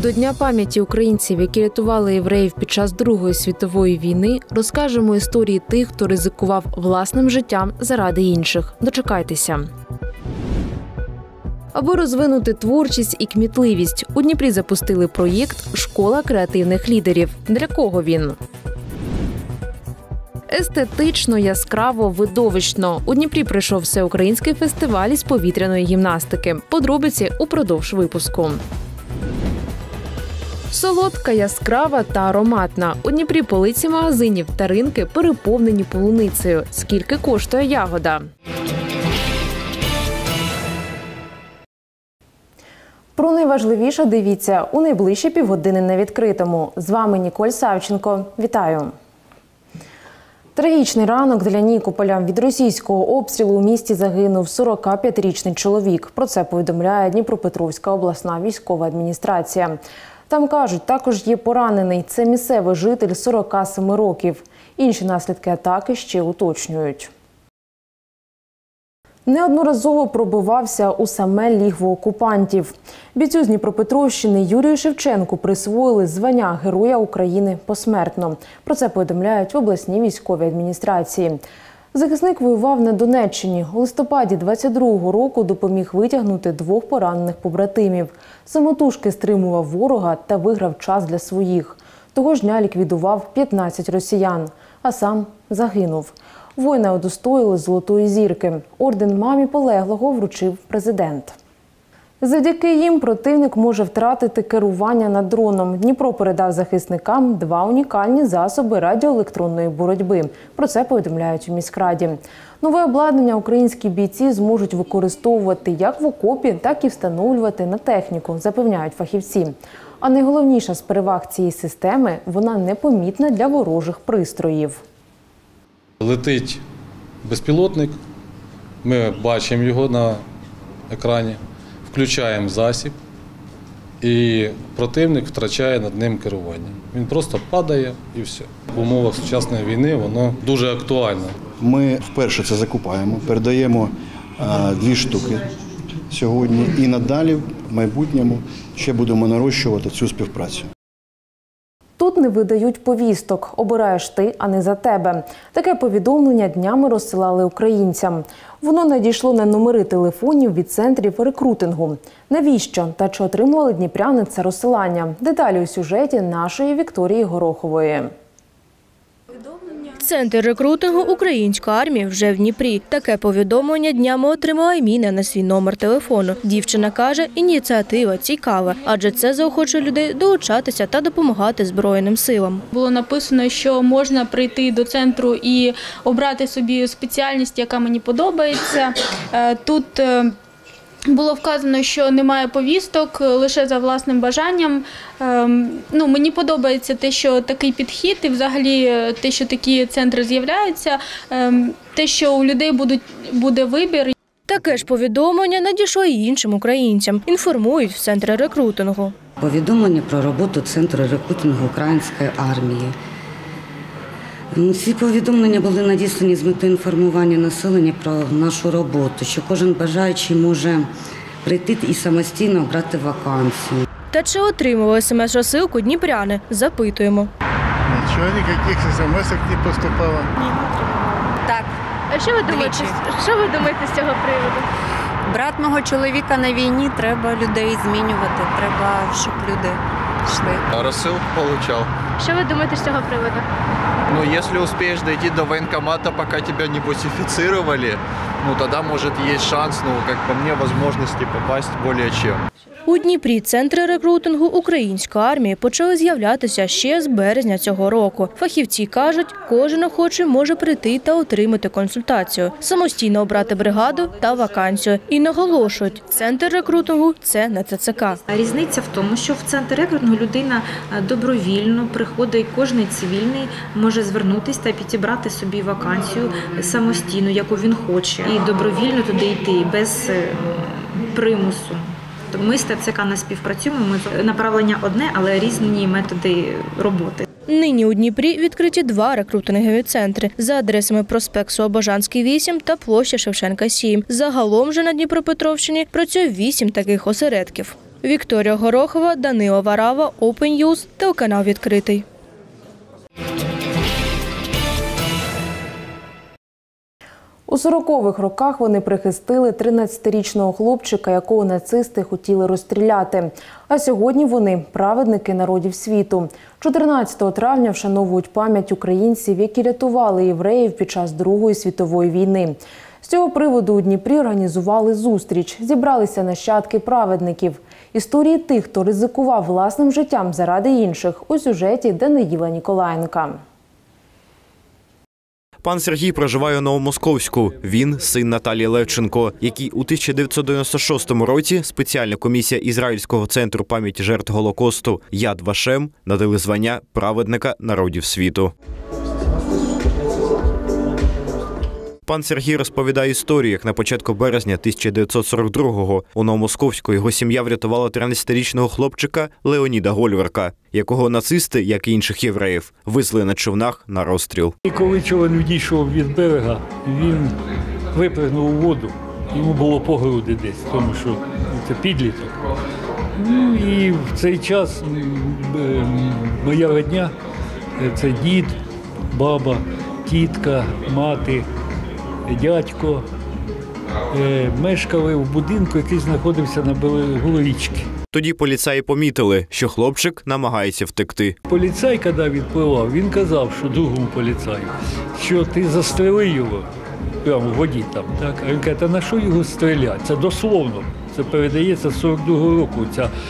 До Дня пам'яті українців, які рятували євреїв під час Другої світової війни, розкажемо історії тих, хто ризикував власним життям заради інших. Дочекайтеся. Аби розвинути творчість і кмітливість, у Дніпрі запустили проєкт «Школа креативних лідерів». Для кого він? Естетично, яскраво, видовищно. У Дніпрі пройшов всеукраїнський фестиваль із повітряної гімнастики. Подробиці упродовж випуску. Солодка, яскрава та ароматна. У Дніпрі полиці магазинів та ринки переповнені полуницею. Скільки коштує ягода? Про найважливіше дивіться у найближчі півгодини на відкритому. З вами Ніколь Савченко. Вітаю! Трагічний ранок для Нікополя. Від російського обстрілу у місті загинув 45-річний чоловік. Про це повідомляє Дніпропетровська обласна військова адміністрація. Там кажуть, також є поранений. Це місцевий житель 47 років. Інші наслідки атаки ще уточнюють. Неодноразово пробивався у саме лігво окупантів. Бійцю з Дніпропетровщини Юрію Шевченку присвоїли звання Героя України посмертно. Про це повідомляють в обласній військовій адміністрації. Захисник воював на Донеччині. У листопаді 22-го року допоміг витягнути 2 поранених побратимів. Самотужки стримував ворога та виграв час для своїх. Того ж дня ліквідував 15 росіян, а сам загинув. Воїна удостоїли Золотої зірки. Орден мамі полеглого вручив президент. Завдяки їм противник може втратити керування над дроном. Дніпро передав захисникам 2 унікальні засоби радіоелектронної боротьби. Про це повідомляють у міськраді. Нове обладнання українські бійці зможуть використовувати як в окопі, так і встановлювати на техніку, запевняють фахівці. А найголовніша з переваг цієї системи – вона непомітна для ворожих пристроїв. Летить безпілотник, ми бачимо його на екрані, включаємо засіб і противник втрачає над ним керування. Він просто падає і все. В умовах сучасної війни воно дуже актуально. Ми вперше це закупаємо, передаємо 2 штуки сьогодні і надалі в майбутньому ще будемо нарощувати цю співпрацю. Тут не видають повісток. Обираєш ти, а не за тебе. Таке повідомлення днями розсилали українцям. Воно надійшло на номери телефонів від центрів рекрутингу. Навіщо та чи отримували дніпряни це розсилання? Деталі у сюжеті нашої Вікторії Горохової. Центр рекрутингу української армії вже в Дніпрі. Таке повідомлення днями отримала Міна на свій номер телефону. Дівчина каже, ініціатива цікава, адже це заохочує людей долучатися та допомагати Збройним силам. Було написано, що можна прийти до центру і обрати собі спеціальність, яка мені подобається. Тут було вказано, що немає повісток, лише за власним бажанням. Мені подобається те, що такий підхід і взагалі те, що такі центри з'являються, те, що у людей буде вибір. Таке ж повідомлення надійшло і іншим українцям, інформують в центрі рекрутингу. Повідомлення про роботу Центру рекрутингу української армії. Ці повідомлення були надіслані з метою інформування населення про нашу роботу, що кожен бажаючий може прийти і самостійно обрати вакансію. Та чи отримували смс-розсилку дніпряни? Запитуємо. Нічого, ніяких смс-ок не поступало. Ні, не отримували. Так. А що ви думаєте з цього приводу? Брат мого чоловіка на війні, треба людей змінювати, треба, щоб люди йшли. Рассылку получал. Що ви думаєте з цього приводу? Ну, если успеешь дойти до военкомата, пока тебя не бусифицировали, тогда, может, есть шанс, как по мне, возможности попасть более чем. У Дніпрі центри рекрутингу української армії почали з'являтися ще з березня цього року. Фахівці кажуть, кожен охочий може прийти та отримати консультацію, самостійно обрати бригаду та вакансію. І наголошують, центр рекрутингу – це не ТЦК. Різниця в тому, що в центр рекрутингу людина добровільно приходить, кожен цивільний може звернутися та підібрати собі вакансію самостійно, яку він хоче. І добровільно туди йти, без примусу. Ми з ТЦК не співпрацюємо, направлення одне, але різні методи роботи. Нині у Дніпрі відкриті 2 рекрутингові центри за адресами проспект Слобожанський, 8 та площа Шевченка, 7. Загалом же на Дніпропетровщині працює 8 таких осередків. Вікторія Горохова, Данило Варава, Open News, телеканал «Відкритий». У 40-х роках вони прихистили 13-річного хлопчика, якого нацисти хотіли розстріляти. А сьогодні вони – праведники народів світу. 14 травня вшановують пам'ять українців, які рятували євреїв під час Другої світової війни. З цього приводу у Дніпрі організували зустріч. Зібралися нащадки праведників. Історії тих, хто ризикував власним життям заради інших, у сюжеті Даниїла Ніколаєнка. Пан Сергій проживає у Новомосковську. Він – син Наталії Левченко, який у 1996 році спеціальна комісія Ізраїльського центру пам'яті жертв Голокосту «Яд Вашем» надали звання праведника народів світу. Пан Сергій розповідає історію, як на початку березня 1942-го у Новомосковську його сім'я врятувала 13-річного хлопчика Леоніда Гольверка, якого нацисти, як і інших євреїв, везли на човнах на розстріл. І коли човен відійшов від берега, він випригнув у воду. Йому було по груди десь, тому що це підліток. Ну і в цей час моя родня – це дід, баба, тітка, мати, дядько мешкали в будинку, який знаходився на берегу річки. Тоді поліцаї помітили, що хлопчик намагається втекти. Поліцай, коли відпливав, він казав, що другому поліцаю, що ти застрели його прямо в воді там. Так? А він каже, та на що його стріляти? Це дословно. Це передається з 42-го року,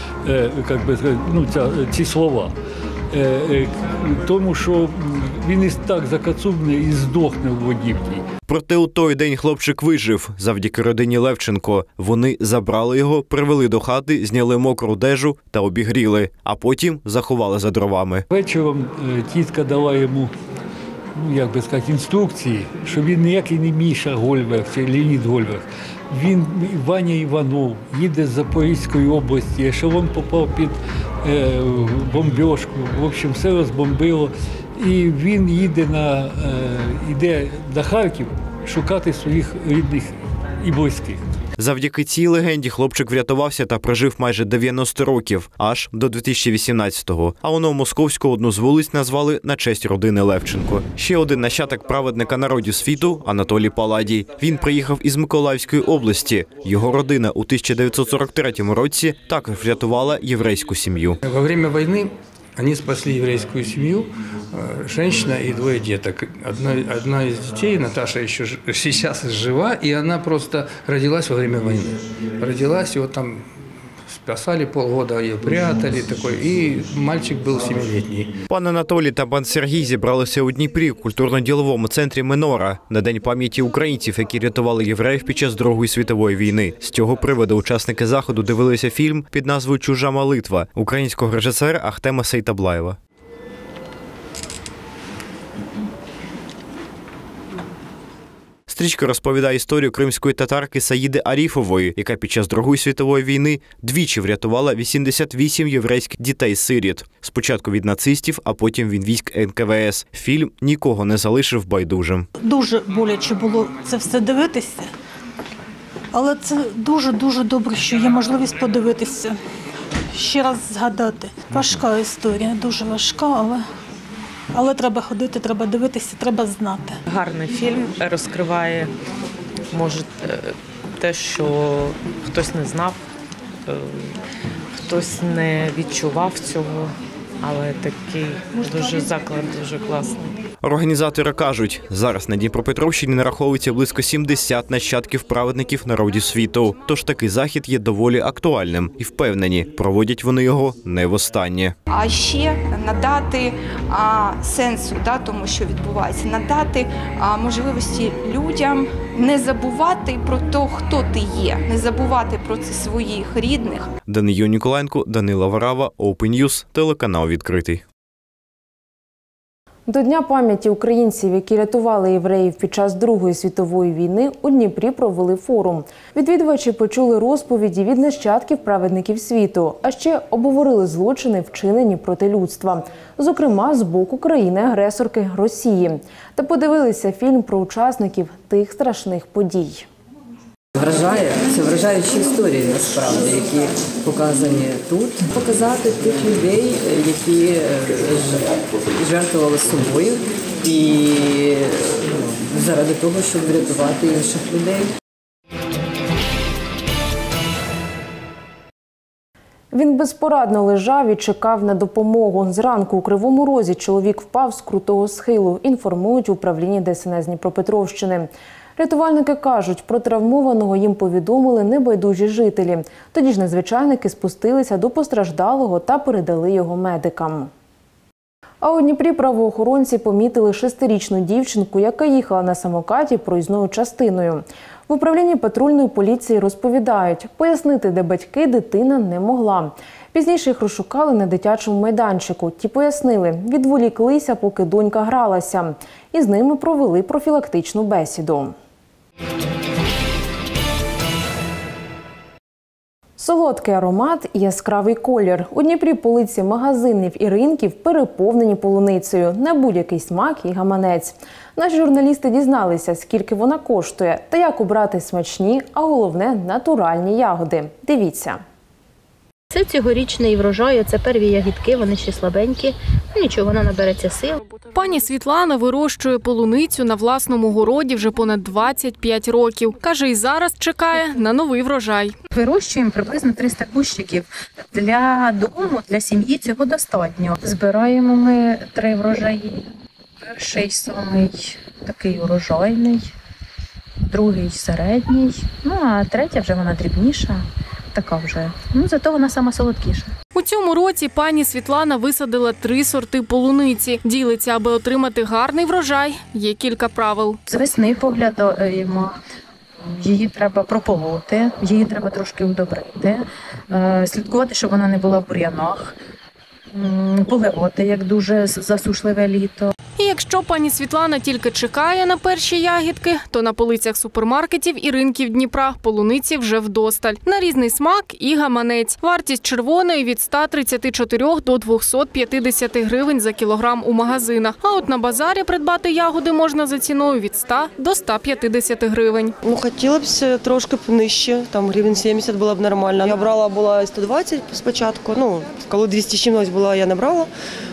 ці слова. Тому що він і так закацубний і здохне в воді в тій. Проте у той день хлопчик вижив завдяки родині Левченко. Вони забрали його, привели до хати, зняли мокру одежу та обігріли, а потім заховали за дровами. Вечором тітка дала йому, інструкції, що він ніякий не Міша Гольверг чи Леонід Гольверг. Він Ваня Іванов, їде з Запорізької області, ешелон попав під бомбіжку, в общем, все розбомбило. І він йде на Харків шукати своїх рідних і близьких. Завдяки цій легенді хлопчик врятувався та прожив майже 90 років, аж до 2018-го. А у Новомосковську одну з вулиць назвали на честь родини Левченко. Ще один нащадок праведника народів світу – Анатолій Паладій. Він приїхав із Миколаївської області. Його родина у 1943 році також врятувала єврейську сім'ю. Во время війни они спасли еврейскую семью, женщина и двое деток. Одна из детей, Наташа, еще сейчас жива, и она просто родилась во время войны. Родилась, его там спасали полгода, ее прятали, и мальчик был 7-летний. Пан Анатолій та пан Сергій зібралися у Дніпрі в культурно-діловому центрі «Менора» на День пам'яті українців, які рятували євреїв під час Другої світової війни. З цього приводу учасники заходу дивилися фільм під назвою «Чужа молитва» українського режисера Ахтема Сейтаблаєва. Стрічка розповідає історію кримської татарки Саїди Аріфової, яка під час Другої світової війни двічі врятувала 88 єврейських дітей-сиріт. Спочатку від нацистів, а потім від військ НКВС. Фільм нікого не залишив байдужим. Дуже боляче було це все дивитися, але це дуже-дуже добре, що є можливість подивитися, ще раз згадати. Важка історія, дуже важка, але треба ходити, треба дивитися, треба знати. Гарний фільм, розкриває, може, те, що хтось не знав, хтось не відчував цього, але такий дуже заклад, дуже класний. Організатори кажуть, зараз на Дніпропетровщині нараховується близько 70 нащадків праведників народів світу. Тож такий захід є доволі актуальним і впевнені, проводять вони його не востаннє. А ще надати сенсу тому, що відбувається, надати можливості людям не забувати про те, хто ти є, не забувати про це своїх рідних. Даниїл Ніколаєнко, Данила Варава, Open News, телеканал «Відкритий». До Дня пам'яті українців, які рятували євреїв під час Другої світової війни, у Дніпрі провели форум. Відвідувачі почули розповіді від нащадків праведників світу, а ще обговорили злочини, вчинені проти людства. Зокрема, з боку країни-агресорки Росії. Та подивилися фільм про учасників тих страшних подій. Вражає, це вражаючі історії, насправді, які показані тут. Показати тих людей, які жертвували собою і заради того, щоб врятувати інших людей. Він безпорадно лежав і чекав на допомогу. Зранку у Кривому Розі чоловік впав з крутого схилу, інформують в управлінні ДСНС Дніпропетровщини. Рятувальники кажуть, про травмованого їм повідомили небайдужі жителі. Тоді ж надзвичайники спустилися до постраждалого та передали його медикам. А у Дніпрі правоохоронці помітили 6-річну дівчинку, яка їхала на самокаті проїзною частиною. В управлінні патрульної поліції розповідають, пояснити, де батьки, дитина не могла. Пізніше їх розшукали на дитячому майданчику. Ті пояснили, відволіклися, поки донька гралася. І з ними провели профілактичну бесіду. Солодкий аромат і яскравий колір. У Дніпрі полиці магазинів і ринків переповнені полуницею. На будь-який смак і гаманець. Наші журналісти дізналися, скільки вона коштує та як обрати смачні, а головне – натуральні ягоди. Дивіться. Це цьогорічний врожай, це перві ягідки, вони ще слабенькі. Нічого, вона набереться сил. Пані Світлана вирощує полуницю на власному городі вже понад 25 років. Каже, і зараз чекає на новий врожай. Вирощуємо приблизно 300 кущиків. Для дому, для сім'ї цього достатньо. Збираємо ми 3 врожаї. Перший самий такий урожайний, другий середній, а третя вже вона дрібніша. Така вже. Зато вона сама солодкіша. У цьому році пані Світлана висадила 3 сорти полуниці. Ділиться, аби отримати гарний врожай, є кілька правил. З весни поглядаємо. Її треба прополоти, її треба трошки удобрити, слідкувати, щоб вона не була в бур'янах, поливати, як дуже засушливе літо. І якщо пані Світлана тільки чекає на перші ягідки, то на полицях супермаркетів і ринків Дніпра полуниці вже вдосталь. На різний смак і гаманець. Вартість червоної від 134 до 250 гривень за кілограм у магазинах. А от на базарі придбати ягоди можна за ціною від 100 до 150 гривень. Хотіла б трошки нижче, там гривень 70 було б нормально. Я брала 120 спочатку, коли 200 з чимось була, я не брала.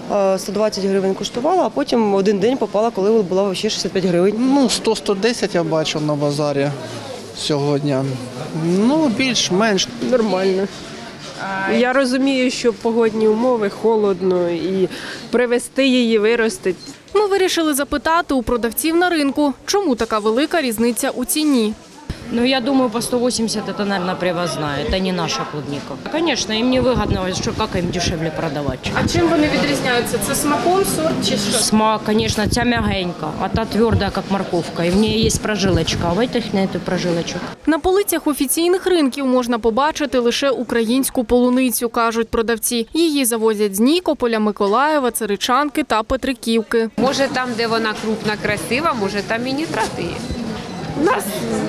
120 гривень коштувала, а потім один день попала, коли була взагалі 65 гривень. 100-110 я бачив на базарі сьогодні. Більш-менш. Нормально. Я розумію, що погодні умови, холодно, і привезти її, виростити. Ми вирішили запитати у продавців на ринку, чому така велика різниця у ціні. Я думаю, по 180 это, наверное, привозная, это не наша клубника. Конечно, им не выгодно, что как им дешевле продавать. А чим вони відрізняються? Це смаком, сорт чи що? Смак, конечно, ця мягенька, а та твердая, как морковка, и в ней есть прожилочка, а в этих нету прожилочок. На полицях офіційних ринків можна побачити лише українську полуницю, кажуть продавці. Її завозять з Нікополя, Миколаєва, Царичанки та Петриківки. Може там, де вона крупна, красива, може там і нітрати є. У нас,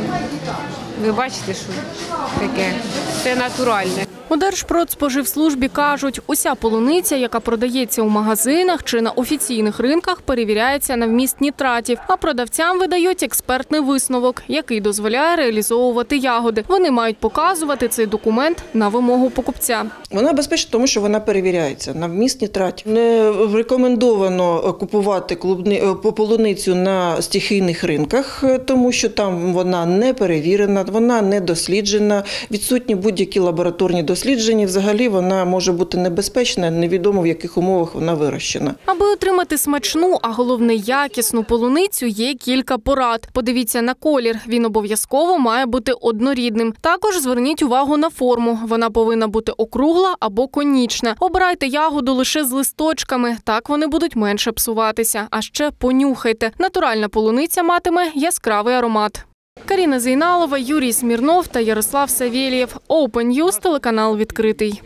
ви бачите, що таке, все натуральне. У Держпродспоживслужбі кажуть, уся полуниця, яка продається у магазинах чи на офіційних ринках, перевіряється на вміст нітратів, а продавцям видають експертний висновок, який дозволяє реалізовувати ягоди. Вони мають показувати цей документ на вимогу покупця. Вона безпечна, тому що вона перевіряється на вміст нітратів. Не рекомендовано купувати полуницю на стихійних ринках, тому що там вона не перевірена, вона не досліджена, відсутні будь-які лабораторні дослідження. Взагалі вона може бути небезпечна, невідомо в яких умовах вона вирощена. Аби отримати смачну, а головне якісну полуницю, є кілька порад. Подивіться на колір, він обов'язково має бути однорідним. Також зверніть увагу на форму, вона повинна бути округла або конічна. Обирайте ягоду лише з листочками, так вони будуть менше псуватися. А ще понюхайте, натуральна полуниця матиме яскравий аромат. Каріна Зейналова, Юрій Смірнов та Ярослав Савєлєв. Open News, телеканал «Відкритий».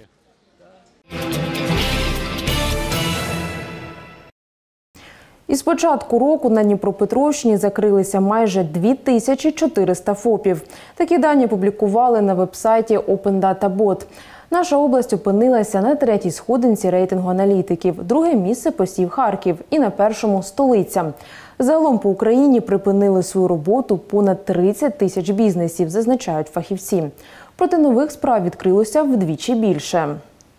Із початку року на Дніпропетровщині закрилися майже 2400 ФОПів. Такі дані публікували на веб-сайті Open Data Bot. Наша область опинилася на 3-й сходинці рейтингу аналітиків, 2-е місце посів Харків і на 1-му – столиця. Загалом по Україні припинили свою роботу понад 30 тисяч бізнесів, зазначають фахівці. Проте нових справ відкрилося вдвічі більше.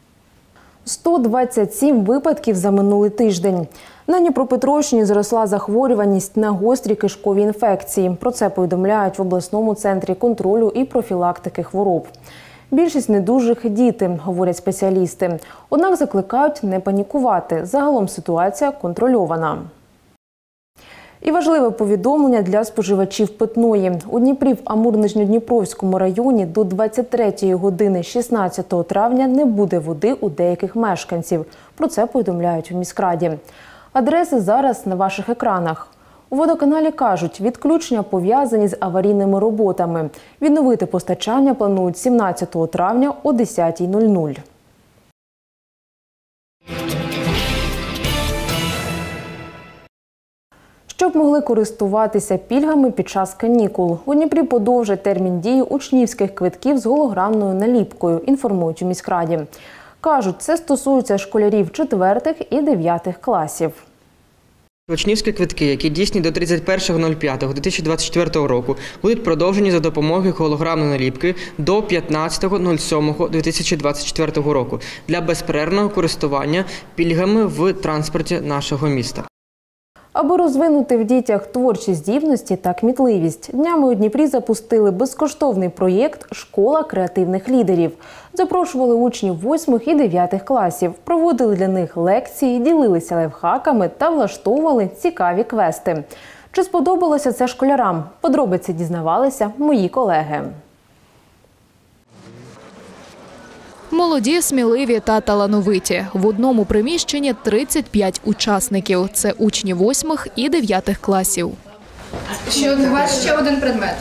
127 випадків за минулий тиждень. На Дніпропетровщині зросла захворюваність на гострі кишкові інфекції. Про це повідомляють в обласному центрі контролю і профілактики хвороб. Більшість недужих – діти, говорять спеціалісти. Однак закликають не панікувати. Загалом ситуація контрольована. І важливе повідомлення для споживачів питної. У Дніпрі в Амур-Нижньодніпровському районі до 23-ї години 16 травня не буде води у деяких мешканців. Про це повідомляють у міськраді. Адреси зараз на ваших екранах. У водоканалі кажуть, відключення пов'язані з аварійними роботами. Відновити постачання планують 17 травня о 10:00. Щоб могли користуватися пільгами під час канікул. У Дніпрі подовжать термін дії учнівських квитків з голограмною наліпкою, інформують у міськраді. Кажуть, це стосується школярів 4-х і 9-х класів. Учнівські квитки, які дійсні до 31.05.2024 року, будуть продовжені за допомогою голограмної наліпки до 15.07.2024 року для безперервного користування пільгами в транспорті нашого міста. Аби розвинути в дітях творчі здібності та кмітливість, днями у Дніпрі запустили безкоштовний проєкт «Школа креативних лідерів». Запрошували учнів 8-х і 9-х класів, проводили для них лекції, ділилися лайфхаками та влаштовували цікаві квести. Чи сподобалося це школярам? Подробиці дізнавалися мої колеги. Молоді, сміливі та талановиті. В одному приміщенні 35 учасників. Це учні 8-х і 9-х класів. У вас ще один предмет.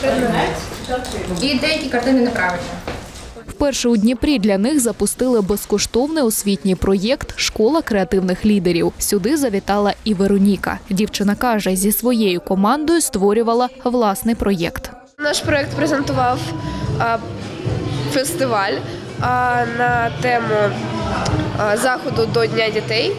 І деякі картини неправильні. Вперше у Дніпрі для них запустили безкоштовний освітній проєкт «Школа креативних лідерів». Сюди завітала і Вероніка. Дівчина каже, зі своєю командою створювала власний проєкт. Наш проєкт презентував фестиваль на тему заходу до Дня дітей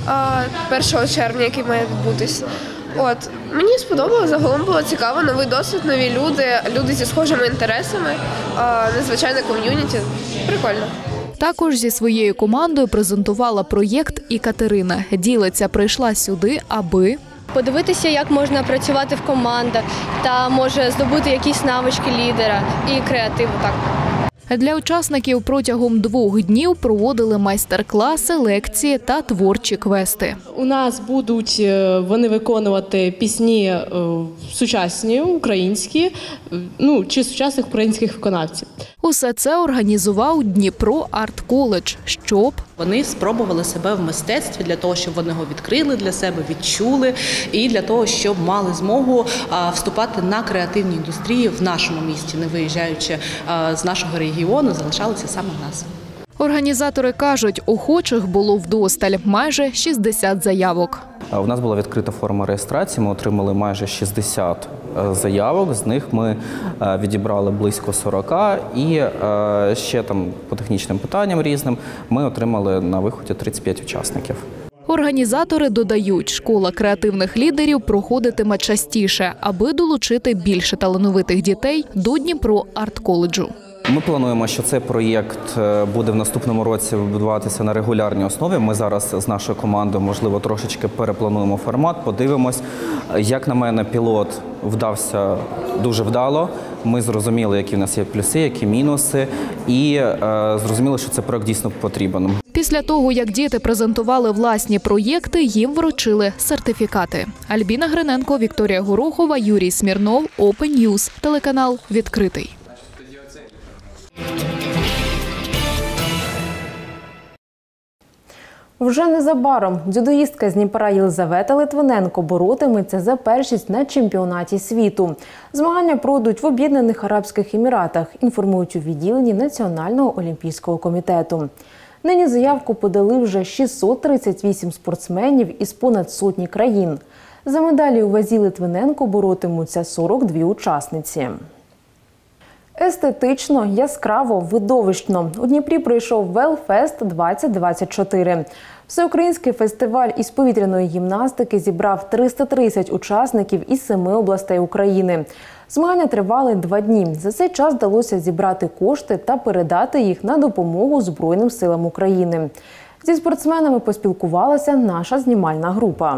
1 червня, який має відбутись. Мені сподобалося, загалом було цікаво, новий досвід, нові люди зі схожими інтересами, незвичайне ком'юніті. Прикольно. Також зі своєю командою презентувала проєкт і Катерина. Ділиця прийшла сюди, аби подивитися, як можна працювати в командах та, може, здобути якісь навички лідера і креативу так. Для учасників протягом 2 днів проводили майстер-класи, лекції та творчі квести. У нас будуть вони виконувати пісні сучасні, українські, чи сучасних українських виконавців. Усе це організував Дніпро арт-коледж, щоб вони спробували себе в мистецтві для того, щоб вони його відкрили для себе, відчули і для того, щоб мали змогу вступати на креативні індустрії в нашому місті, не виїжджаючи з нашого регіону, залишалися саме в нас. Організатори кажуть, охочих було вдосталь – майже 60 заявок. У нас була відкрита форма реєстрації, ми отримали майже 60 заявок, з них ми відібрали близько 40 і ще там по технічним питанням різним ми отримали на виході 35 учасників. Організатори додають, школа креативних лідерів проходитиме частіше, аби долучити більше талановитих дітей до Дніпро арт-коледжу. Ми плануємо, що цей проєкт буде в наступному році відбуватися на регулярній основі. Ми зараз з нашою командою, можливо, трошечки переплануємо формат, подивимось. Як на мене, пілот вдався дуже вдало. Ми зрозуміли, які в нас є плюси, які мінуси, і зрозуміли, що цей проєкт дійсно потрібен. Після того, як діти презентували власні проєкти, їм вручили сертифікати. Альбіна Гриненко, Вікторія Горохова, Юрій Смірнов, Open News, телеканал «Відкритий». Вже незабаром дзюдоїстка з Дніпра Єлизавета Литвиненко боротиметься за першість на чемпіонаті світу. Змагання пройдуть в Об'єднаних Арабських Еміратах, інформують у відділенні Національного олімпійського комітету. Нині заявку подали вже 638 спортсменів із понад сотні країн. За медалі у вазі Литвиненко боротимуться 42 учасниці. Естетично, яскраво, видовищно. У Дніпрі пройшов Велфест 2024. Всеукраїнський фестиваль із повітряної гімнастики зібрав 330 учасників із 7 областей України. Змагання тривали 2 дні. За цей час вдалося зібрати кошти та передати їх на допомогу Збройним силам України. Зі спортсменами поспілкувалася наша знімальна група.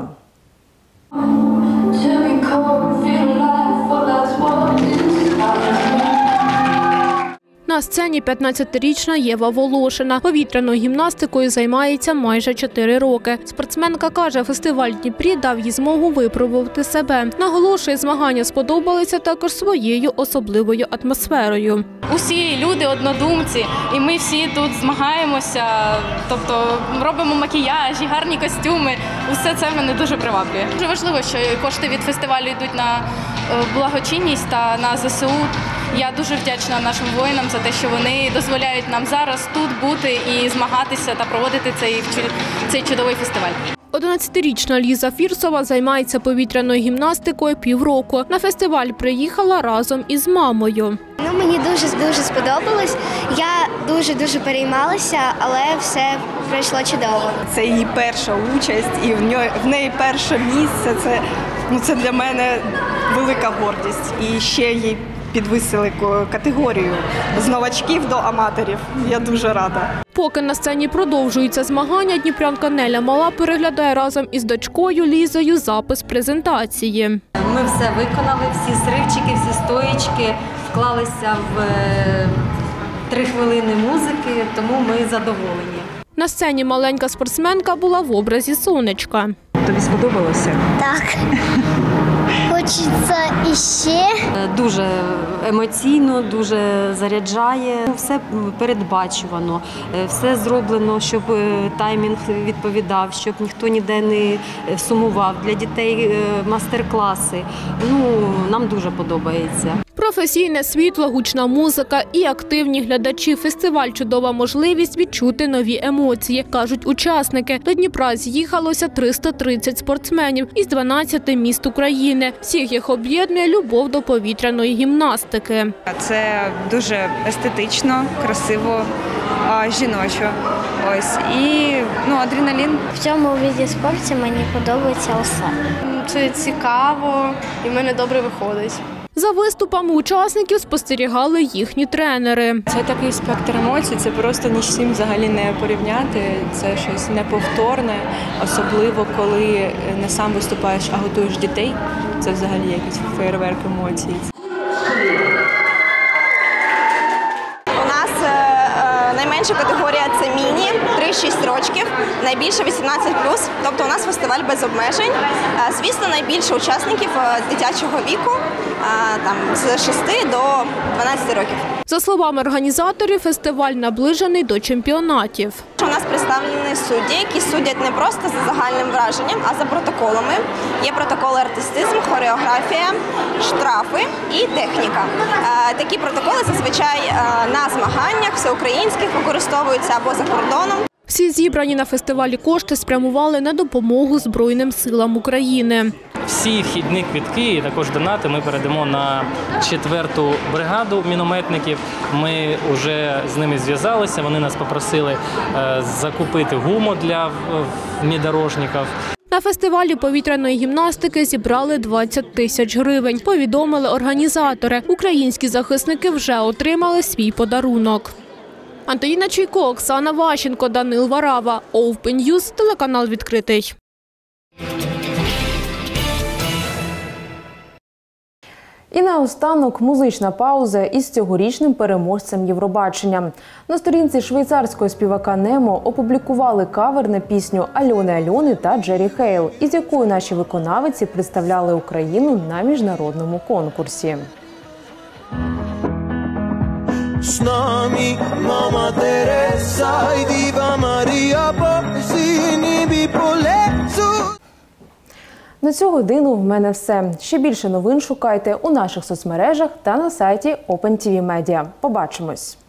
На сцені 15-річна Єва Волошина. Повітряною гімнастикою займається майже 4 роки. Спортсменка каже, фестиваль в Дніпрі дав їй змогу випробувати себе. Наголошує, змагання сподобалися також своєю особливою атмосферою. Усі люди однодумці, і ми всі тут змагаємося, тобто робимо макіяжі, гарні костюми. Усе це мене дуже приваблює. Дуже важливо, що кошти від фестивалю йдуть на благочинність та на ЗСУ. Я дуже вдячна нашим воїнам за те, що вони дозволяють нам зараз тут бути і змагатися та проводити цей чудовий фестиваль. 11-річна Ліза Фірсова займається повітряною гімнастикою півроку. На фестиваль приїхала разом із мамою. Мені дуже сподобалось. Я дуже переймалася, але все пройшло чудово. Це її перша участь і в неї перше місце. Це для мене велика гордість. І ще їй підвисили категорію з новачків до аматорів. Я дуже рада. Поки на сцені продовжуються змагання, дніпрянка Неля Мала переглядає разом із дочкою Лізою запис презентації. Ми все виконали, всі зривчики, всі стоїчки, вклалися в 3 хвилини музики, тому ми задоволені. На сцені маленька спортсменка була в образі сонечка. Тобі сподобалося? Так. Хочеться іще. Дуже емоційно, дуже заряджає. Все передбачувано, все зроблено, щоб таймінг відповідав, щоб ніхто ніде не сумував. Для дітей мастер-класи. Нам дуже подобається. Професійне світло, гучна музика і активні глядачі. Фестиваль – чудова можливість відчути нові емоції, кажуть учасники. До Дніпра з'їхалося 330 спортсменів із 12 міст України. Всіх їх об'єднує любов до повітряної гімнастики. Це дуже естетично, красиво, жіночо. І адреналін. В цьому виді спорту мені подобається усе. Це цікаво і в мене добре виходить. За виступами учасників спостерігали їхні тренери. Це такий спектр емоцій, це просто ні з чим взагалі не порівняти. Це щось неповторне, особливо коли не сам виступаєш, а готуєш дітей. Це взагалі якийсь феєрверк емоцій. У нас найменша категорія – це міні, 3-6 років, найбільше 18+, тобто у нас фестиваль без обмежень. Звісно, найбільше учасників дитячого віку, з 6 до 12 років. За словами організаторів, фестиваль наближений до чемпіонатів. У нас представлені судді, які судять не просто за загальним враженням, а за протоколами. Є протоколи артистизм, хореографія, штрафи і техніка. Такі протоколи зазвичай на змаганнях всеукраїнських використовуються або за кордоном. Всі зібрані на фестивалі кошти спрямували на допомогу Збройним силам України. Всі вхідні квитки і також донати ми передамо на 4-ту бригаду мінометників. Ми вже з ними зв'язалися, вони нас попросили закупити гуму для внедорожників. На фестивалі повітряної гімнастики зібрали 20 тисяч гривень, повідомили організатори. Українські захисники вже отримали свій подарунок. Антоніна Чуйко, Оксана Ващенко, Данил Варава. Open News, телеканал «Відкритий». І наостанок музична пауза із цьогорічним переможцем Євробачення. На сторінці швейцарського співака Немо опублікували кавер на пісню Альони Альони та Джері Хейл, із якою наші виконавиці представляли Україну на міжнародному конкурсі. С нами мама Тереса и Дива Марія по синій полецу. На цю годину в мене все. Ще більше новин шукайте у наших соцмережах та на сайті OpenTV Media. Побачимось!